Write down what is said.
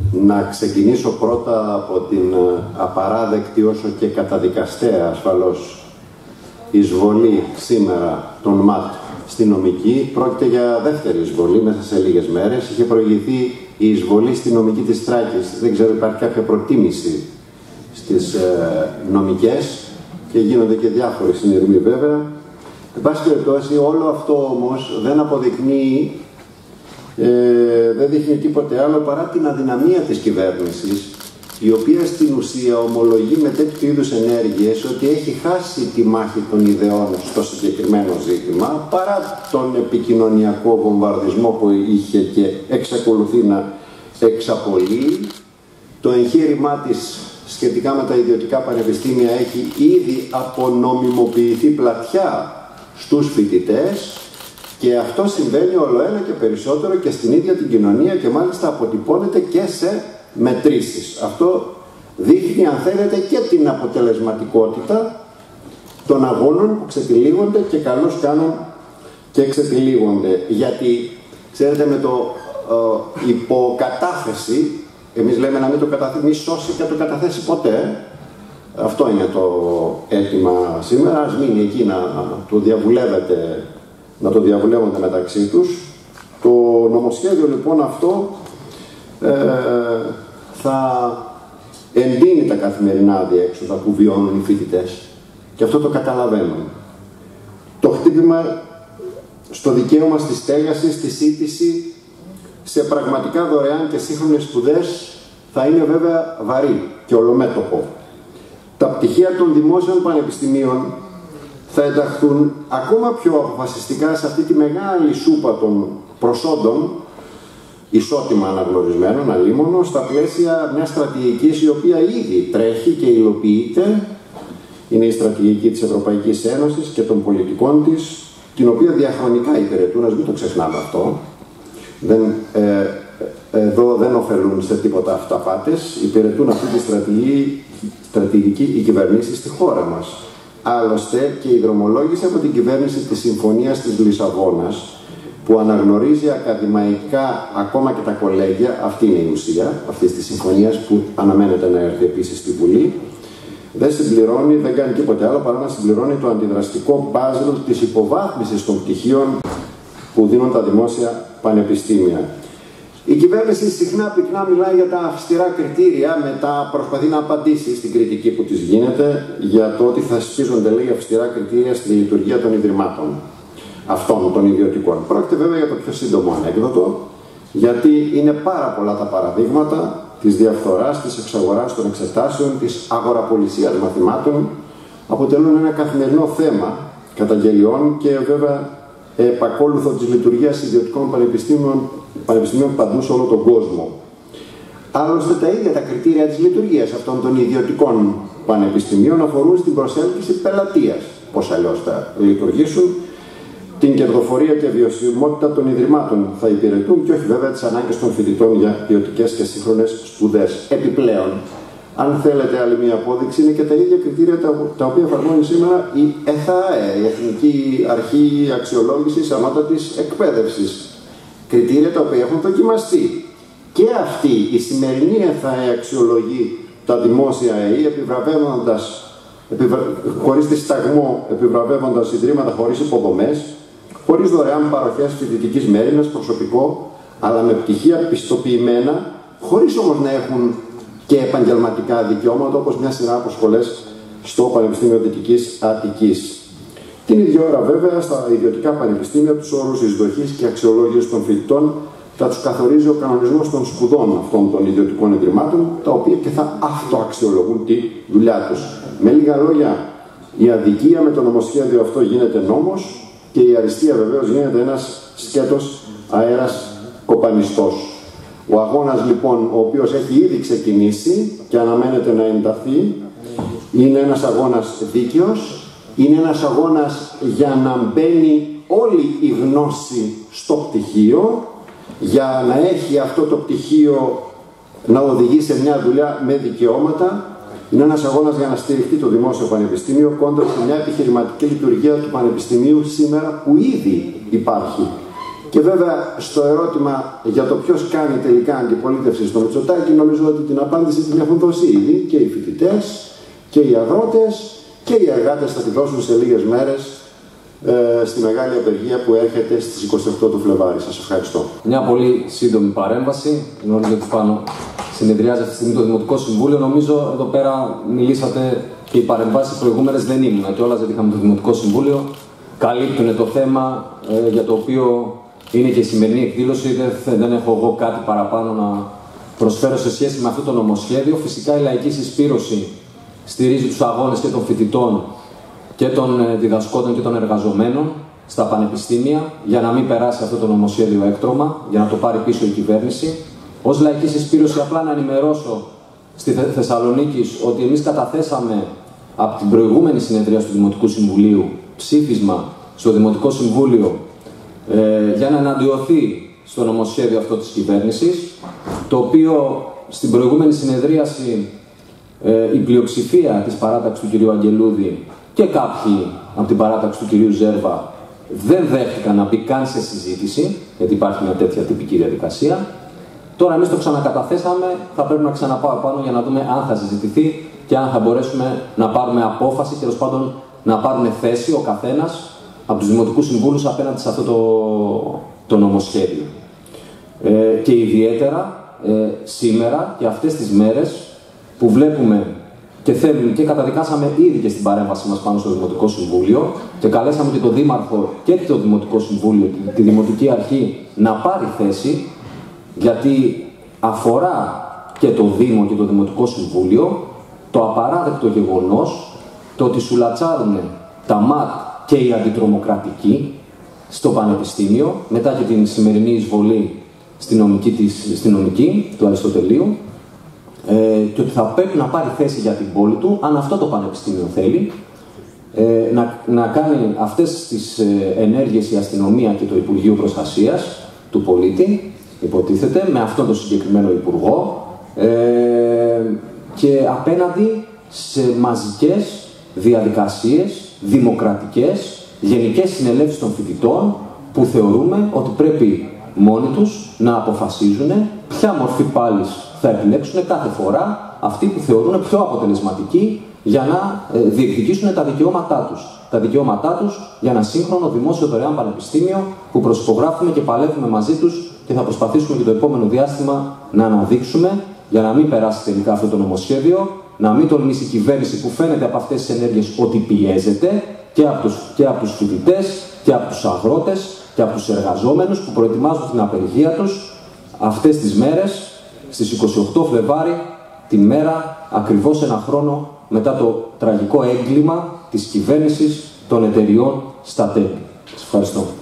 Να ξεκινήσω πρώτα από την απαράδεκτη όσο και καταδικαστέα ασφαλώς εισβολή σήμερα των ΜΑΤ στη νομική. Πρόκειται για δεύτερη εισβολή μέσα σε λίγες μέρες. Είχε προηγηθεί η εισβολή στη νομική της Τράκης. Δεν ξέρω, υπάρχει κάποια προτίμηση στις νομικές και γίνονται και διάφοροι συνειρμοί βέβαια. Εν πάση περιπτώσει, όλο αυτό όμως δεν αποδεικνύει, δεν δείχνει τίποτε άλλο παρά την αδυναμία της κυβέρνησης, η οποία στην ουσία ομολογεί με τέτοιου είδους ενέργειες ότι έχει χάσει τη μάχη των ιδεών στο συγκεκριμένο ζήτημα, παρά τον επικοινωνιακό βομβαρδισμό που είχε και εξακολουθεί να εξαπολύει. Το εγχείρημά της σχετικά με τα ιδιωτικά πανεπιστήμια έχει ήδη απονομιμοποιηθεί πλατιά στους φοιτητές και αυτό συμβαίνει ολοένα και περισσότερο και στην ίδια την κοινωνία και μάλιστα αποτυπώνεται και σε μετρήσεις. Αυτό δείχνει, αν θέλετε, και την αποτελεσματικότητα των αγώνων που ξετυλίγονται και καλώς κάνουν και ξετυλίγονται. Γιατί, ξέρετε, με το υποκατάθεση, εμείς λέμε να μην το μη σώσει και το καταθέσει ποτέ. Αυτό είναι το αίτημα σήμερα. Ας μείνει εκεί να το διαβουλεύεται, να το διαβουλεύονται μεταξύ τους. Το νομοσχέδιο λοιπόν αυτό θα εντείνει τα καθημερινά αδιέξοδα που βιώνουν οι φοιτητές. Και αυτό το καταλαβαίνουν. Το χτύπημα στο δικαίωμα στη στέγαση, στη σύντηση, σε πραγματικά δωρεάν και σύγχρονες σπουδές θα είναι βέβαια βαρύ και ολομέτωπο. Τα πτυχία των δημόσιων πανεπιστημίων θα ενταχθούν ακόμα πιο αποφασιστικά σε αυτή τη μεγάλη σούπα των προσόντων, ισότιμα αναγνωρισμένων, αλίμονο, στα πλαίσια μιας στρατηγικής η οποία ήδη τρέχει και υλοποιείται. Είναι η στρατηγική της Ευρωπαϊκής Ένωσης και των πολιτικών της, την οποία διαχρονικά υπηρετούν, ας μην το ξεχνάμε αυτό. Εδώ δεν ωφελούν σε τίποτα αυταπάτες, υπηρετούν αυτή τη στρατηγική οι κυβερνήσεις στη χώρα μας. Άλλωστε και η δρομολόγηση από την κυβέρνηση της Συμφωνίας της Λισαβόνας, που αναγνωρίζει ακαδημαϊκά ακόμα και τα κολέγια, αυτή είναι η ουσία αυτής της συμφωνίας που αναμένεται να έρθει επίσης στη Βουλή, δεν συμπληρώνει, δεν κάνει τίποτε άλλο παρά να συμπληρώνει το αντιδραστικό πάζλ της υποβάθμισης των πτυχίων που δίνουν τα δημόσια πανεπιστήμια. Η κυβέρνηση συχνά πυκνά μιλάει για τα αυστηρά κριτήρια, μετά προσπαθεί να απαντήσει στην κριτική που της γίνεται για το ότι θα θεσπίζονται, λέει, αυστηρά κριτήρια στη λειτουργία των ιδρυμάτων αυτών των ιδιωτικών. Πρόκειται βέβαια για το πιο σύντομο ανέκδοτο, γιατί είναι πάρα πολλά τα παραδείγματα της διαφθοράς, της εξαγοράς των εξετάσεων, της αγοραπολισίας μαθημάτων, αποτελούν ένα καθημερινό θέμα καταγγελιών και βέβαια επακόλουθο της λειτουργίας ιδιωτικών πανεπιστήμιων παντού σε όλο τον κόσμο. Άλλωστε τα ίδια τα κριτήρια της λειτουργίας αυτών των ιδιωτικών πανεπιστημίων αφορούν στην προσέλκυση πελατείας. Πώς αλλιώς θα λειτουργήσουν, την κερδοφορία και βιωσιμότητα των ιδρυμάτων θα υπηρετούν και όχι βέβαια τις ανάγκες των φοιτητών για ποιοτικές και σύγχρονες σπουδές. Επιπλέον, αν θέλετε άλλη μία απόδειξη, είναι και τα ίδια κριτήρια τα οποία εφαρμόζει σήμερα η ΕΘΑΕ, η Εθνική Αρχή Αξιολόγησης Ανώτατης Εκπαίδευσης. Κριτήρια τα οποία έχουν δοκιμαστεί. Και αυτή η σημερινή ΕΘΑΕ αξιολογεί τα δημόσια ΕΗ, χωρίς δισταγμό, επιβραβεύοντας ιδρύματα χωρίς υποδομές, χωρίς δωρεάν παροχές φοιτητικής μέριμνας, προσωπικό, αλλά με πτυχία πιστοποιημένα, χωρίς όμως να έχουν και επαγγελματικά δικαιώματα, όπως μια σειρά από σχολές στο Πανεπιστήμιο Δυτικής Αττικής. Την ίδια ώρα, βέβαια, στα ιδιωτικά πανεπιστήμια, τους όρους εισδοχής και αξιολόγησης των φοιτητών θα τους καθορίζει ο κανονισμός των σπουδών αυτών των ιδιωτικών ιδρυμάτων, τα οποία και θα αυτοαξιολογούν τη δουλειά τους. Με λίγα λόγια, η αδικία με το νομοσχέδιο αυτό γίνεται νόμος και η αριστεία βεβαίως γίνεται ένας σκέτος αέρας κοπανιστός. Ο αγώνας λοιπόν, ο οποίος έχει ήδη ξεκινήσει και αναμένεται να ενταθεί, είναι ένας αγώνας δίκαιος, είναι ένας αγώνας για να μπαίνει όλη η γνώση στο πτυχίο, για να έχει αυτό το πτυχίο να οδηγεί σε μια δουλειά με δικαιώματα. Είναι ένας αγώνας για να στηριχτεί το δημόσιο πανεπιστήμιο κόντρα σε μια επιχειρηματική λειτουργία του πανεπιστημίου σήμερα που ήδη υπάρχει. Και βέβαια στο ερώτημα για το ποιος κάνει τελικά αντιπολίτευση στο Μητσοτάκη, νομίζω ότι την απάντηση την έχουν δώσει ήδη και οι φοιτητές και οι αγρότες και οι εργάτες θα τη δώσουν σε λίγες μέρες στη μεγάλη απεργία που έρχεται στις 28 του Φλεβάρη. Σας ευχαριστώ. Μια πολύ σύντομη παρέμβαση. Γνωρίζω ότι πάνω συνεδριάζει αυτή τη στιγμή το Δημοτικό Συμβούλιο. Νομίζω εδώ πέρα μιλήσατε και οι παρεμβάσεις προηγούμενες δεν ήμουν κιόλας, γιατί είχαμε το Δημοτικό Συμβούλιο. Καλύπτουν το θέμα για το οποίο είναι και η σημερινή εκδήλωση. Δεν έχω εγώ κάτι παραπάνω να προσφέρω σε σχέση με αυτό το νομοσχέδιο. Φυσικά η λαϊκή συσπήρωση στηρίζει τους αγώνες και των φοιτητών και των διδασκόντων και των εργαζομένων στα πανεπιστήμια για να μην περάσει αυτό το νομοσχέδιο έκτρωμα, για να το πάρει πίσω η κυβέρνηση. Ως λαϊκή συσπήρωση, απλά να ενημερώσω στη Θεσσαλονίκη ότι εμείς καταθέσαμε από την προηγούμενη συνεδρία του Δημοτικού Συμβουλίου ψήφισμα στο Δημοτικό Συμβούλιο για να εναντιωθεί στο νομοσχέδιο αυτό της κυβέρνησης, το οποίο στην προηγούμενη συνεδρίαση η πλειοψηφία της παράταξης του κ. Αγγελούδη και κάποιοι από την παράταξη του κ. Ζέρβα δεν δέχτηκαν να μπει καν σε συζήτηση, γιατί υπάρχει μια τέτοια τυπική διαδικασία. Τώρα εμείς το ξανακαταθέσαμε, θα πρέπει να ξαναπάω πάνω για να δούμε αν θα συζητηθεί και αν θα μπορέσουμε να πάρουμε απόφαση, τέλος πάντων να πάρουμε θέση ο καθένας από τους Δημοτικούς Συμβούλους απέναντι σε αυτό το νομοσχέδιο. Και ιδιαίτερα σήμερα και αυτές τις μέρες που βλέπουμε και θέλουμε και καταδικάσαμε ήδη και στην παρέμβαση μας πάνω στο Δημοτικό Συμβούλιο και καλέσαμε και τον Δήμαρχο και το Δημοτικό Συμβούλιο, τη Δημοτική Αρχή να πάρει θέση, γιατί αφορά και το Δήμο και το Δημοτικό Συμβούλιο το απαράδεκτο γεγονός το ότι σουλατσάρουν τα ΜΑΤ και οι αντιτρομοκρατικοί στο Πανεπιστήμιο μετά και την σημερινή εισβολή στη νομική του Αριστοτελείου και ότι θα πρέπει να πάρει θέση για την πόλη του, αν αυτό το Πανεπιστήμιο θέλει, να κάνει αυτές τις ενέργειες η αστυνομία και το Υπουργείο Προστασίας του Πολίτη, υποτίθεται, με αυτόν τον συγκεκριμένο Υπουργό και απέναντι σε μαζικές διαδικασίες, δημοκρατικές, γενικές συνελεύσεις των φοιτητών που θεωρούμε ότι πρέπει μόνοι τους να αποφασίζουν ποια μορφή πάλης θα επιλέξουν κάθε φορά αυτοί που θεωρούν πιο αποτελεσματικοί για να διεκδικήσουν τα δικαιώματά τους. Τα δικαιώματά τους για ένα σύγχρονο δημόσιο δωρεάν πανεπιστήμιο που προσυπογράφουμε και παλεύουμε μαζί τους και θα προσπαθήσουμε και το επόμενο διάστημα να αναδείξουμε για να μην περάσει τελικά αυτό το νομοσχέδιο, να μην τολμήσει η κυβέρνηση που φαίνεται από αυτές τις ενέργειες ότι πιέζεται και από τους φοιτητές και από τους αγρότες και από τους εργαζόμενους που προετοιμάζουν την απεργία τους αυτές τις μέρες, στις 28 Φλεβάρη, τη μέρα ακριβώς ένα χρόνο μετά το τραγικό έγκλημα της κυβέρνησης των εταιριών στα Τέμπη. Σας ευχαριστώ.